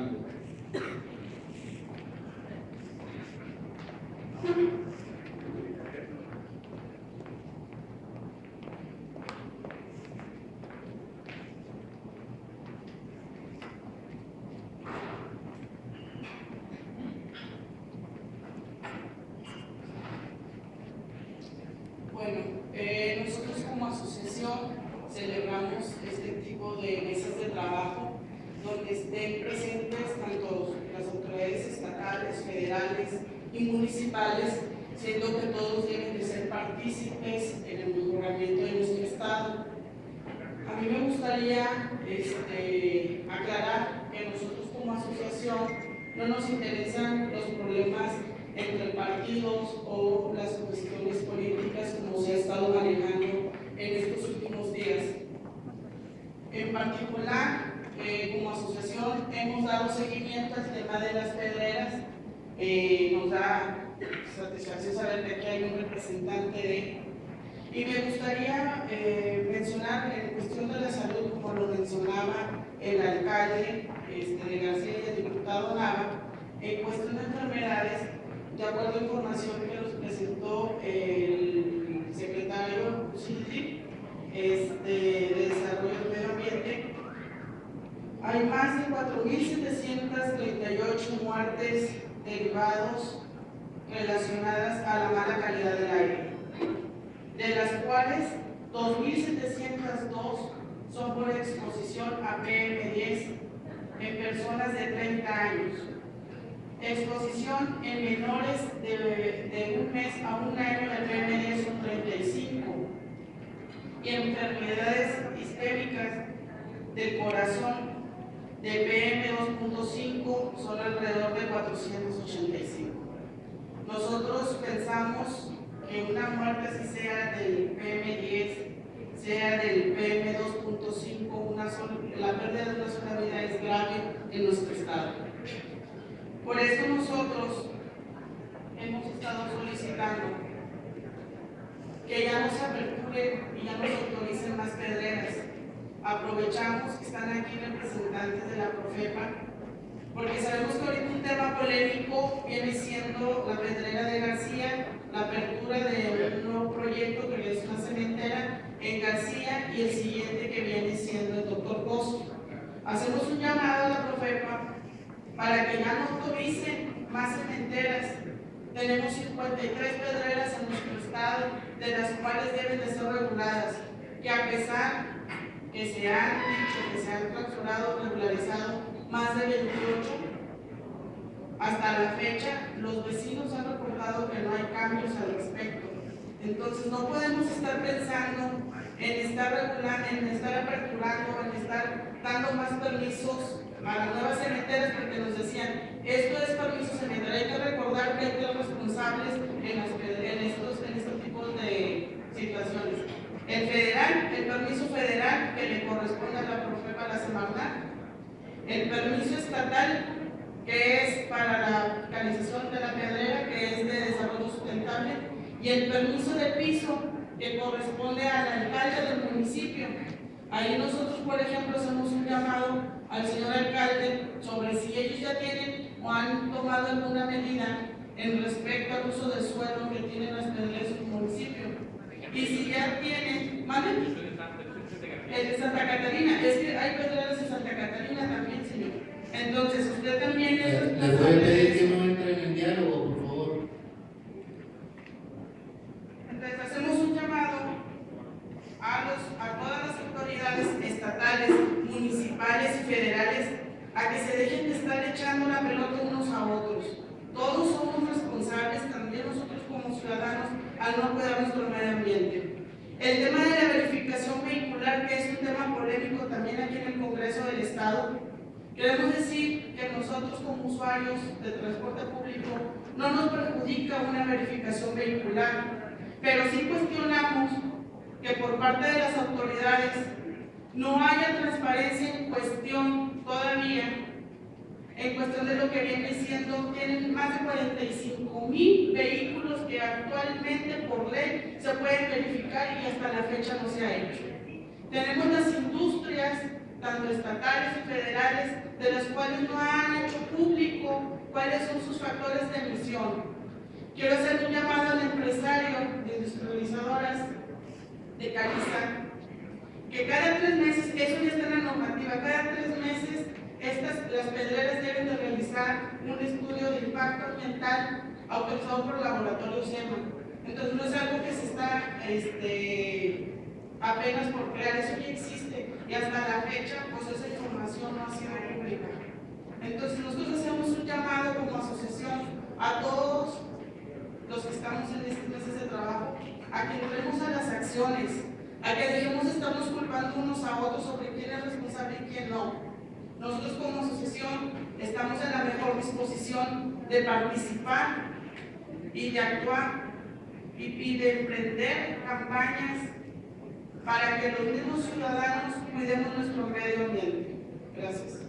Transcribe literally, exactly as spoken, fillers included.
Blanco. Bueno, eh, nosotros como asociación celebramos este tipo de mesas de trabajo donde estén presentes tanto las autoridades estatales, federales y municipales, siendo que todos deben de ser partícipes en el mejoramiento de nuestro estado. A mí me gustaría este, aclarar que nosotros como asociación no nos interesan los problemas entre partidos o las cuestiones políticas como se ha estado manejando en estos últimos días. En particular, eh, como asociación hemos dado seguimiento al tema de las pedreras. Eh, nos da satisfacción saber que aquí hay un representante de... Y me gustaría eh, mencionar en cuestión de la salud, como lo mencionaba el alcalde este, de García y el diputado Nava, en cuestión de enfermedades, de acuerdo a información que nos presentó el secretario Chitri, este, de Desarrollo del Medio Ambiente, hay más de cuatro mil setecientas treinta y ocho muertes derivadas relacionadas a la mala calidad del aire, de las cuales dos mil setecientas dos son por exposición a P M diez en personas de treinta años. Exposición en menores de, de un mes a un año de P M diez son treinta y cinco. Y enfermedades isquémicas del corazón de P M dos punto cinco son alrededor de cuatrocientos ochenta y cinco. Nosotros pensamos que una muerte así sea del P M diez, sea del P M dos punto cinco, una sola, la pérdida de una sola vida es grave en nuestro estado. Por eso nosotros hemos estado solicitando que ya no se aperture y ya no se autoricen más pedreras. Aprovechamos que están aquí representantes de la Profepa, porque sabemos que ahorita un tema polémico viene siendo la pedrera de García, la apertura de un nuevo proyecto que es una cementera en García y el siguiente que viene siendo el doctor Pozo. Hacemos un llamado a la Profepa para que ya no autoricen más cementeras. Tenemos cincuenta y tres pedreras en nuestro estado, de las cuales deben de ser reguladas, que a pesar que se han dicho que se han clausurado, regularizado más de veintiocho, hasta la fecha los vecinos han reportado que no hay cambios al respecto. Entonces no podemos estar pensando en estar regulando, en estar aperturando, en estar dando más permisos a las nuevas cementeras, porque nos decían, esto es permiso cementero. Hay que recordar que hay tres responsables en, los, en, estos, en estos tipos de situaciones. El federal, el permiso federal que le corresponde a la Profepa, la Semarnat, el permiso estatal que es para la canalización de la pedrera, que es de desarrollo sustentable, y el permiso de piso que corresponde al alcalde del municipio. Ahí nosotros, por ejemplo, hacemos un llamado al señor alcalde sobre si ellos ya tienen o han tomado alguna medida en respecto al uso de suelo que tienen las pedreras en su municipio. Y si ya tienen, ¿vale? El de Santa Catarina, es que hay pedreras en Santa Catarina también, señor. Entonces, usted también es responsable. ¿Le puede pedir que no entren en diálogo, por favor? Entonces, hacemos un llamado a, los, a todas las autoridades estatales, municipales y federales a que se dejen de estar echando la pelota unos a otros. Todos somos responsables, también nosotros como ciudadanos, al no cuidar nuestro medio ambiente. El tema de la verificación vehicular, que es un tema polémico también aquí en el Congreso del Estado, queremos decir que nosotros como usuarios de transporte público no nos perjudica una verificación vehicular, pero sí cuestionamos que por parte de las autoridades no haya transparencia en cuestión todavía, en cuestión de lo que viene siendo, tienen más de cuarenta y cinco mil vehículos que actualmente por ley se pueden verificar y hasta la fecha no se ha hecho. Tenemos las industrias tanto estatales y federales, de los cuales no han hecho público cuáles son sus factores de emisión. Quiero hacer un llamado al empresario de industrializadoras de Caliza, que cada tres meses, eso ya está en la normativa, cada tres meses estas, las pedreras deben de realizar un estudio de impacto ambiental autorizado por el laboratorio SEMA. Entonces no es algo que se está este, apenas por crear, eso ya existe y hasta la fecha pues esa información no ha sido pública. Entonces nosotros hacemos un llamado como asociación a todos los que estamos en estos meses de trabajo a que entremos a las acciones, a que dejemos de estarnos culpando unos a otros sobre quién es responsable y quién no. Nosotros como asociación estamos en la mejor disposición de participar y de actuar y, y de emprender campañas para que los mismos ciudadanos cuidemos nuestro medio ambiente. Gracias.